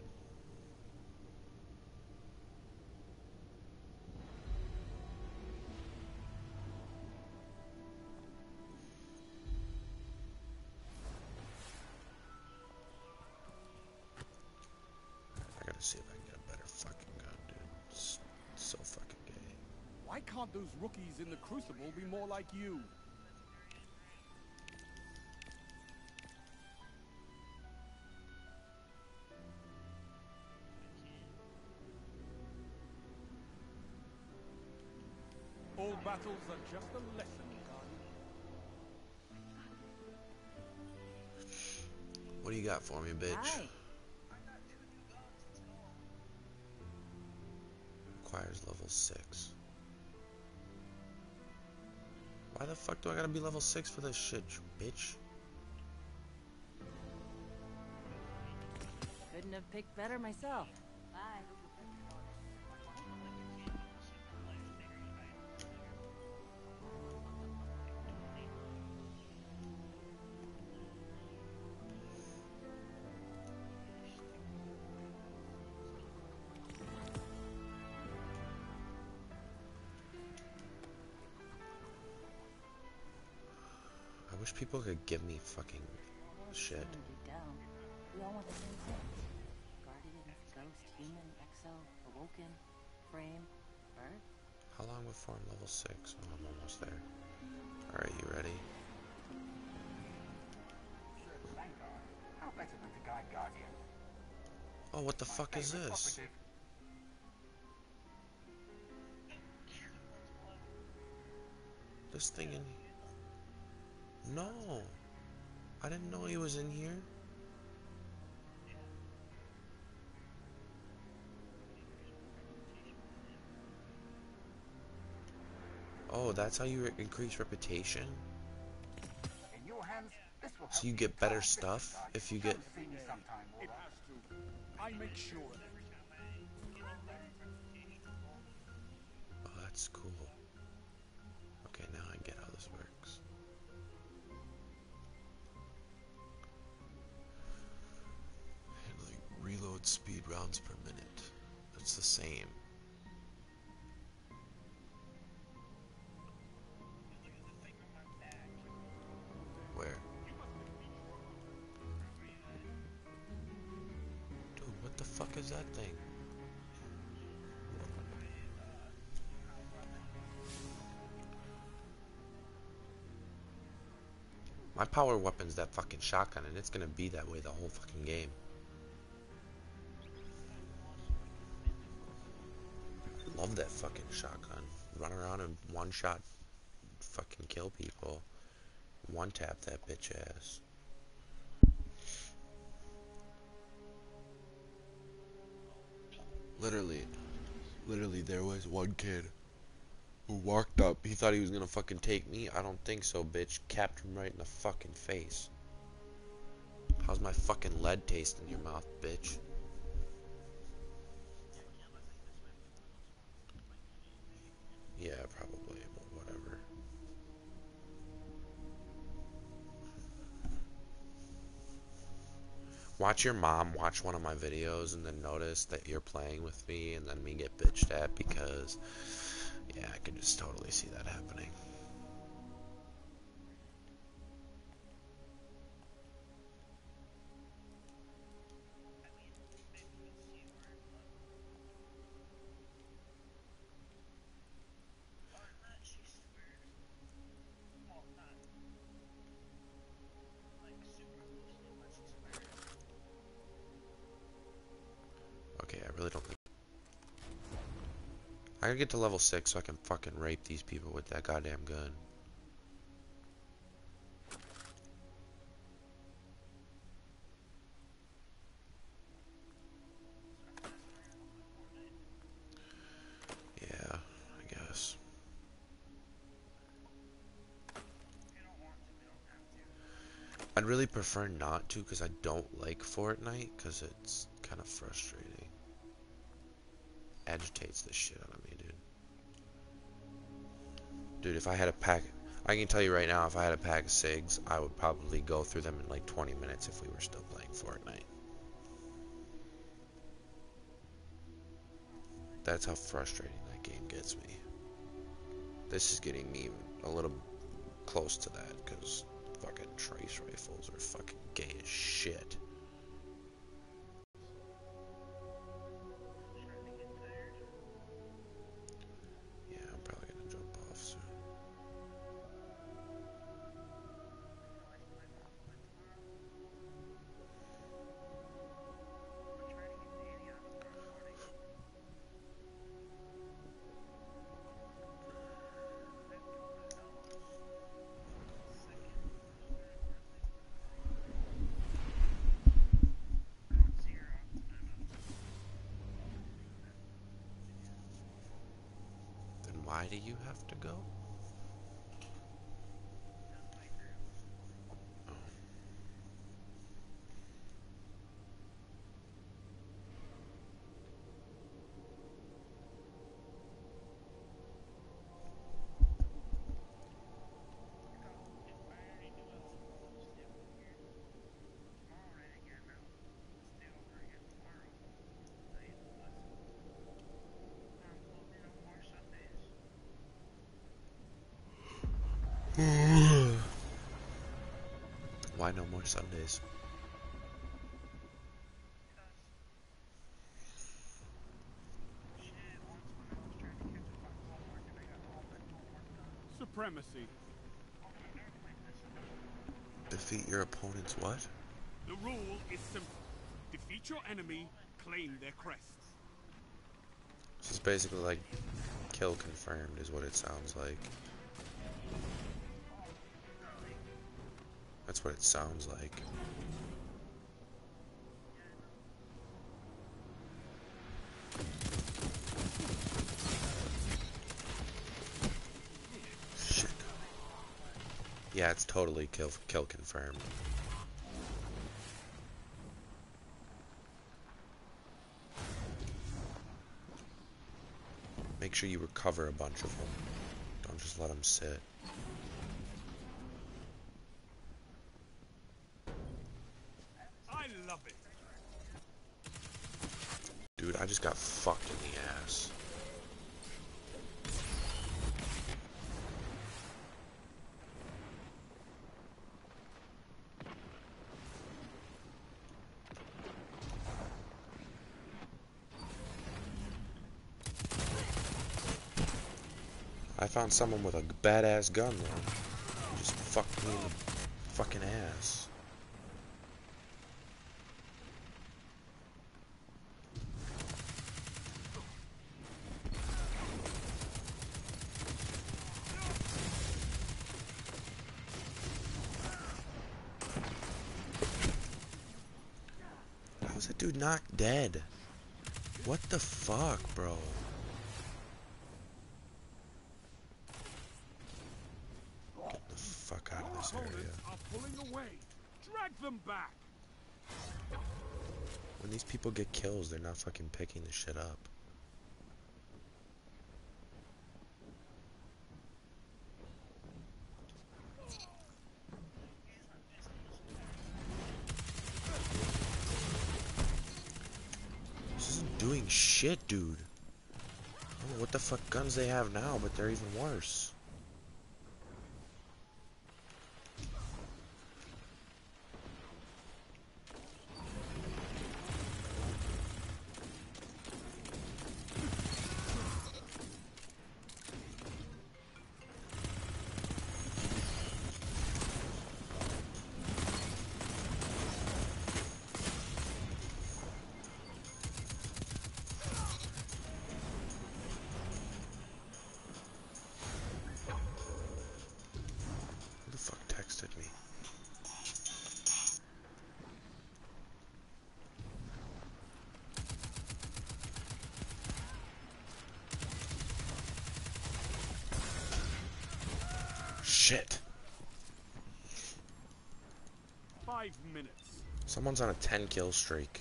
I gotta see if I can get a better fucking gun, dude. It's so fucking gay. Why can't those rookies in the Crucible be more like you? All battles are just a lesson, Guardian. What do you got for me, bitch? Hi. Requires level six. Why the fuck do I gotta be level six for this shit, you bitch? Couldn't have picked better myself. Bye. I wish people could give me fucking shit. Deep down, we all want the same things. Guardians, ghost, human, exo, awoken, frame, bird. How long before I'm level six? Oh, I'm almost there. Alright, you ready? How better than the Guide Guardian? Oh, what the fuck is this? This thing in... No! I didn't know he was in here. Oh, that's how you re increase reputation? In your hands, this will So help you get better fast stuff exercise. if you get... Come see me sometime, It Warlock. has to. I make sure of it. Oh, that's cool. Okay, now I get how this works. And like reload speed rounds per minute. It's the same. Where? Dude, what the fuck is that thing? My power weapon's that fucking shotgun, and it's gonna be that way the whole fucking game. Love that fucking shotgun. Run around and one shot fucking kill people. One tap that bitch ass. Literally, literally there was one kid who walked up. He thought he was gonna fucking take me. I don't think so, bitch. Capped him right in the fucking face. How's my fucking lead taste in your mouth, bitch? Yeah, probably, but whatever. Watch your mom watch one of my videos and then notice that you're playing with me and then me get bitched at because, yeah, I can just totally see that happening. Okay, I really don't think... I gotta get to level six so I can fucking rape these people with that goddamn gun. Yeah, I guess. I'd really prefer not to because I don't like Fortnite because it's kind of frustrating. Agitates the shit out of me, dude. Dude, if I had a pack... I can tell you right now, if I had a pack of cigs, I would probably go through them in like twenty minutes if we were still playing Fortnite. That's how frustrating that game gets me. This is getting me a little close to that, because fucking trace rifles are fucking gay as shit. Yeah, I'm probably gonna jump off soon. Why do you have to go? Oh. Why no more Sundays? Supremacy. Defeat your opponent's what? The rule is simple. Defeat your enemy, claim their crests. This is basically like kill confirmed is what it sounds like. That's what it sounds like. Shit. Yeah, it's totally kill kill confirmed. Make sure you recover a bunch of them. Don't just let them sit. I love it. Dude, I just got fucked in the ass. I found someone with a badass gun though. He just fucked me in the fucking ass. How's that dude not dead? What the fuck, bro? Get the fuck out of this area. Opponents are pulling away. Drag them back. When these people get kills, they're not fucking picking the shit up. This isn't doing shit, dude. I don't know what the fuck guns they have now, but they're even worse. Who the fuck texted me? Shit. Five minutes. Someone's on a ten kill streak.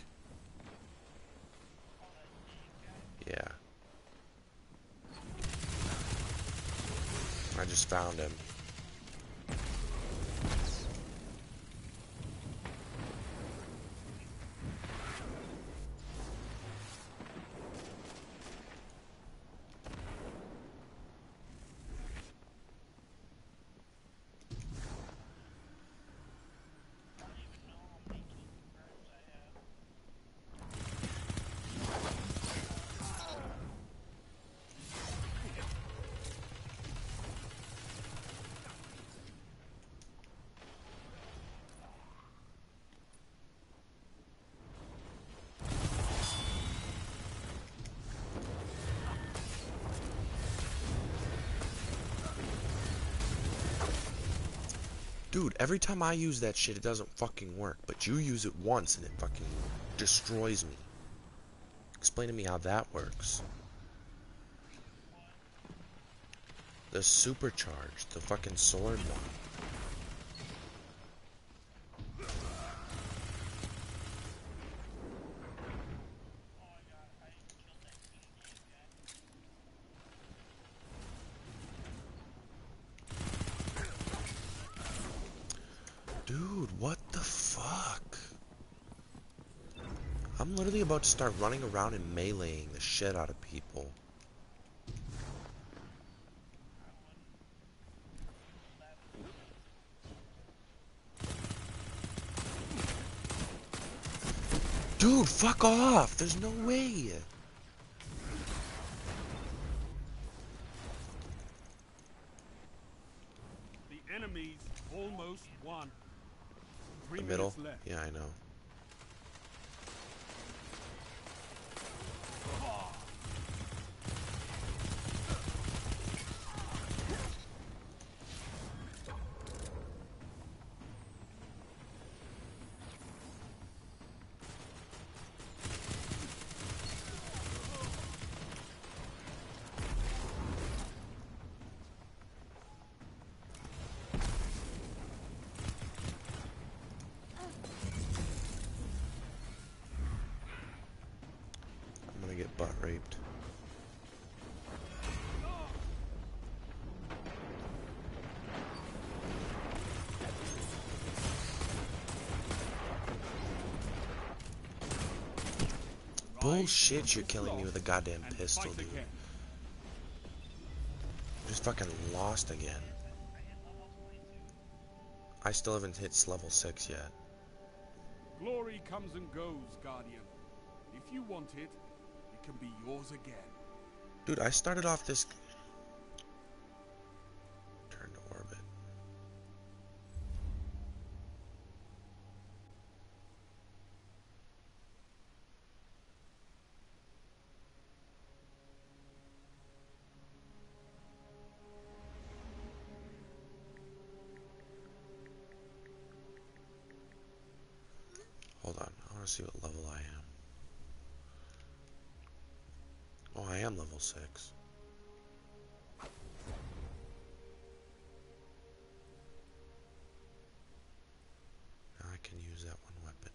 Yeah. I just found him. Dude, every time I use that shit, it doesn't fucking work. But you use it once and it fucking destroys me. Explain to me how that works. the supercharged, the fucking sword one. Dude, what the fuck? I'm literally about to start running around and meleeing the shit out of people. Dude, fuck off! There's no way! The enemy's almost won. Three The middle? minutes left. Yeah, I know. I'm gonna get butt raped. Bullshit, you're killing me with a goddamn And pistol, fight dude. again. Just fucking lost again. I still haven't hit level six yet. Glory comes and goes, Guardian. If you want it, it can be yours again. Dude, I started off this... Turn to orbit. Hold on, I want to see what level I am. Oh, I am level six. Now I can use that one weapon.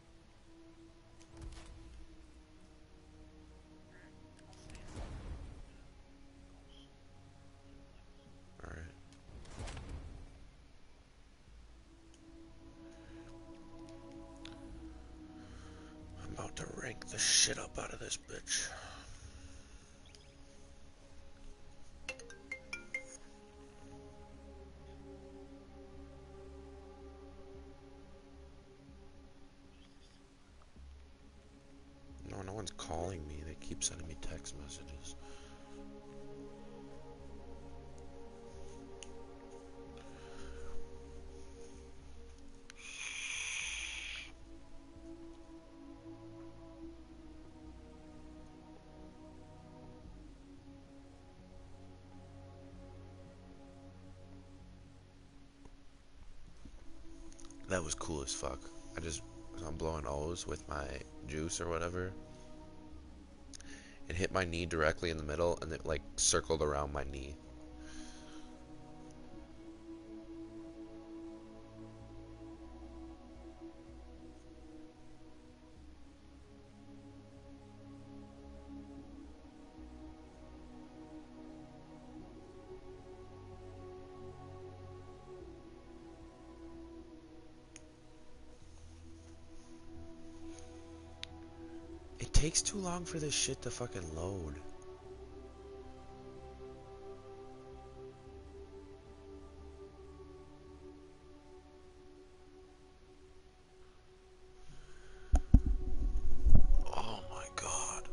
Alright. I'm about to rank the shit up out of this bitch. No, no one's calling me. They keep sending me text messages. That was cool as fuck. I just, I'm blowing O's with my juice or whatever. It hit my knee directly in the middle and it like circled around my knee. It takes too long for this shit to fucking load. Oh my god.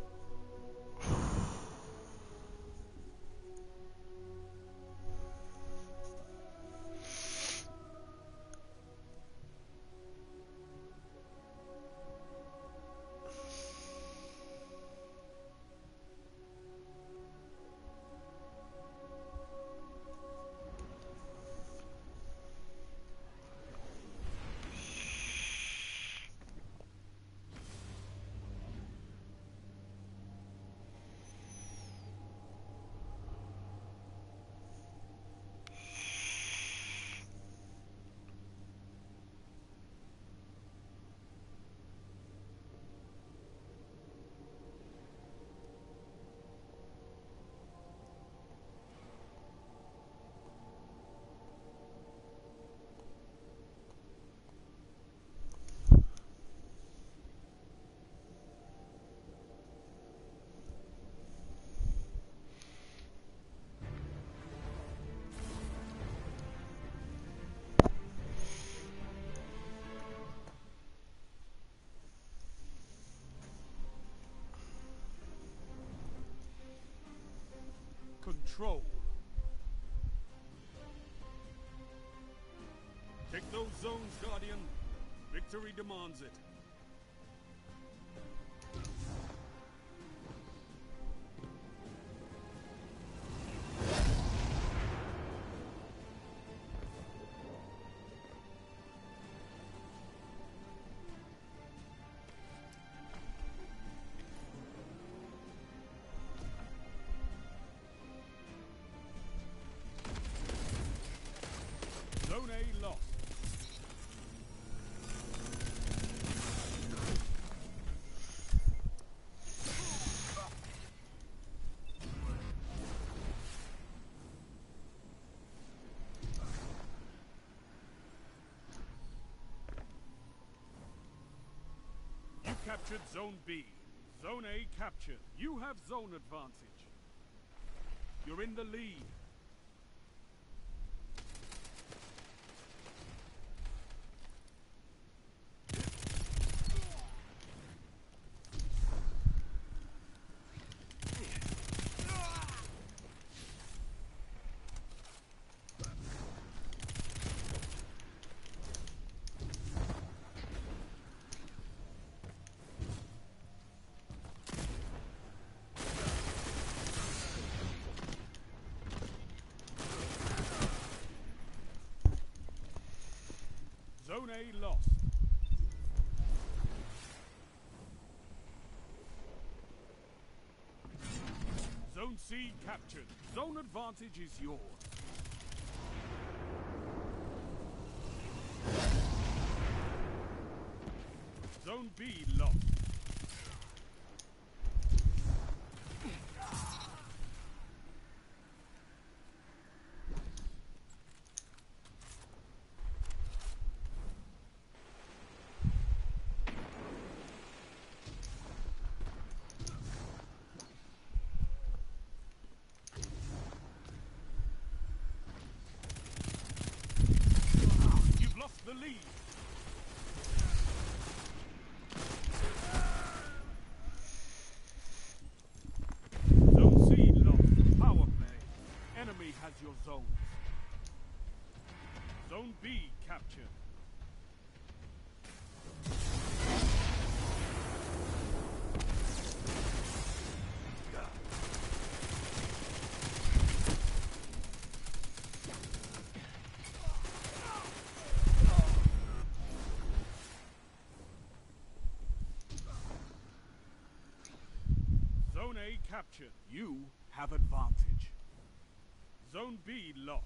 control. Take those zones, Guardian. Victory demands it. Zone A lost. You captured Zone B. Zone A captured. You have zone advantage. You're in the lead. Zone A lost. Zone C captured. Zone advantage is yours. Zone B lost. You've lost the lead. Zone C lost. Power play. Enemy has your zones. Zone B captured. Zone A captured. You have advantage. Zone B lost.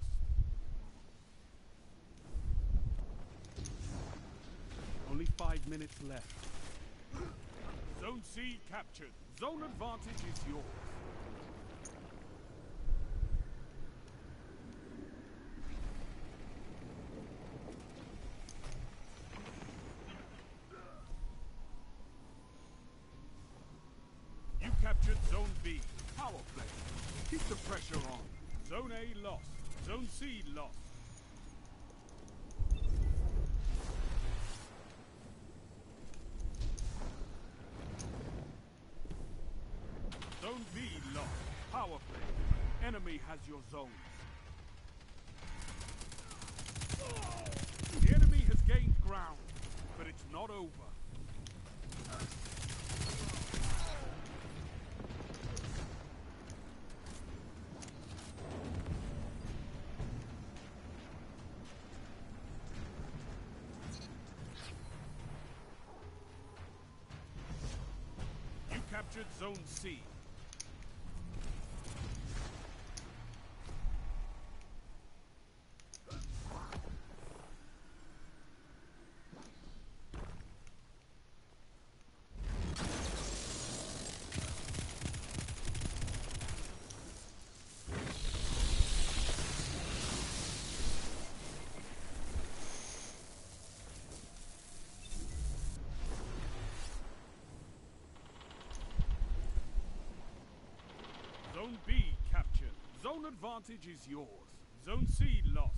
Only five minutes left. Zone C captured. Zone advantage is yours. You captured Zone B. Power play. Keep the pressure on. Zone A lost. Zone C lost. Zone B lost. Power play. Enemy has your zones. The enemy has gained ground, but it's not over. You captured Zone C. Zone B captured. Zone advantage is yours. Zone C lost.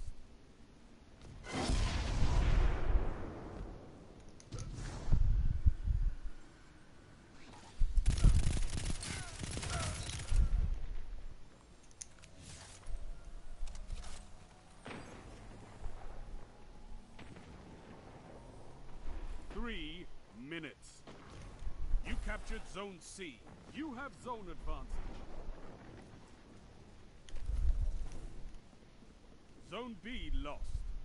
captured Zone C. You have zone advantage. Zone B lost.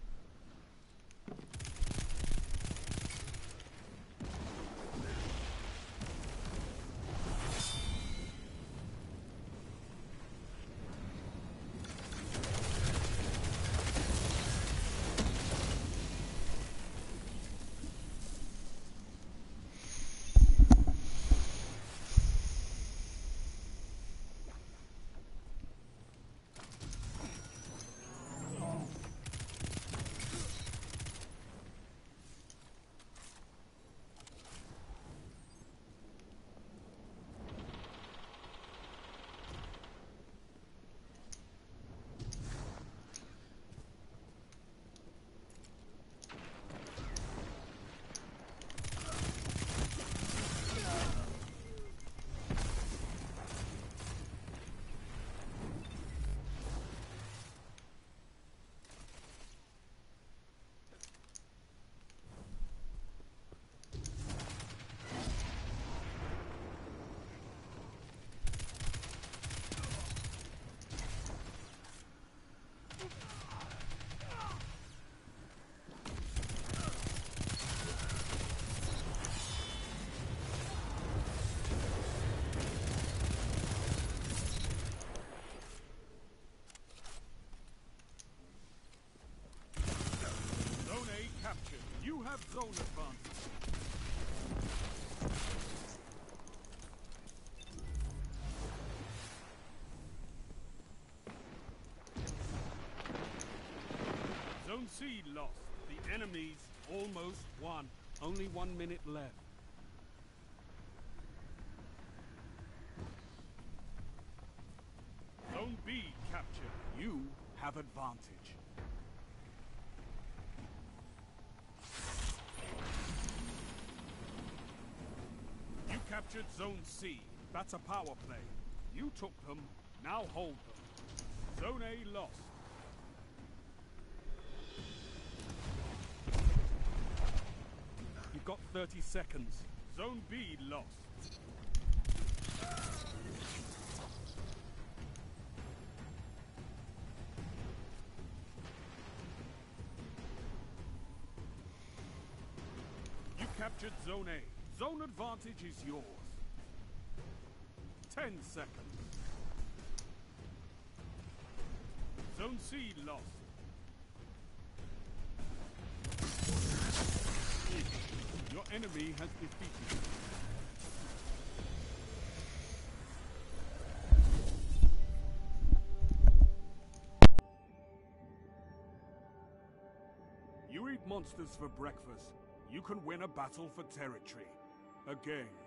You have zone advantage. Zone C lost. The enemies almost won. Only one minute left. Zone B captured. You have advantage. Captured Zone C. That's a power play. You took them, now hold them. Zone A lost. You've got thirty seconds. Zone B lost. You captured Zone A. Zone advantage is yours. Ten seconds. Zone C lost. Your enemy has defeated you. You eat monsters for breakfast. You can win a battle for territory. Again.